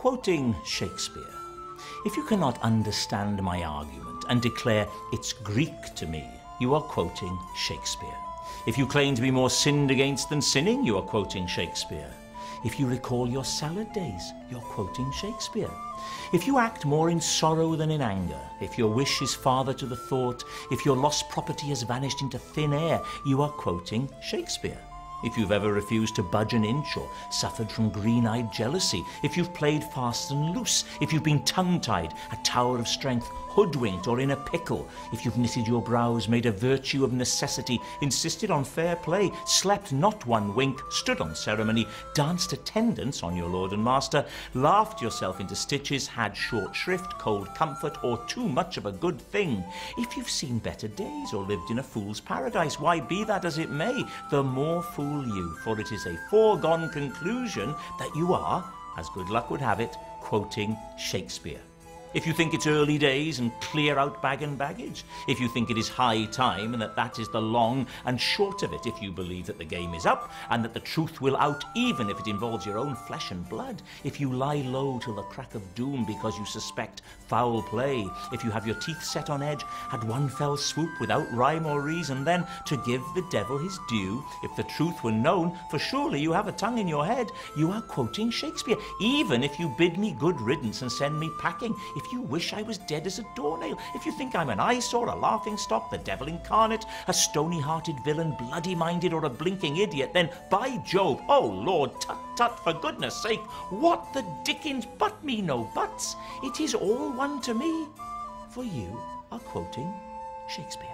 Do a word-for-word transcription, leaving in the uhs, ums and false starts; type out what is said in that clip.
quoting Shakespeare. If you cannot understand my argument and declare it's Greek to me, you are quoting Shakespeare. If you claim to be more sinned against than sinning, you are quoting Shakespeare. If you recall your salad days, you're quoting Shakespeare. If you act more in sorrow than in anger, if your wish is father to the thought, if your lost property has vanished into thin air, you are quoting Shakespeare. If you've ever refused to budge an inch or suffered from green-eyed jealousy, if you've played fast and loose, if you've been tongue-tied, a tower of strength, hoodwinked or in a pickle, if you've knitted your brows, made a virtue of necessity, insisted on fair play, slept not one wink, stood on ceremony, danced attendance on your lord and master, laughed yourself into stitches, had short shrift, cold comfort, or too much of a good thing, if you've seen better days or lived in a fool's paradise, why, be that as it may, the more fool you, for it is a foregone conclusion that you are, as good luck would have it, quoting Shakespeare. If you think it's early days and clear out bag and baggage, if you think it is high time and that that is the long and short of it, if you believe that the game is up and that the truth will out even if it involves your own flesh and blood, if you lie low till the crack of doom because you suspect foul play, if you have your teeth set on edge at one fell swoop without rhyme or reason, then to give the devil his due, if the truth were known, for surely you have a tongue in your head, you are quoting Shakespeare, even if you bid me good riddance and send me packing, if you wish I was dead as a doornail, if you think I'm an eyesore, a laughing-stock, the devil incarnate, a stony-hearted villain, bloody-minded, or a blinking idiot, then, by Jove, oh Lord, tut-tut, for goodness sake, what the dickens, but me no buts, it is all one to me, for you are quoting Shakespeare.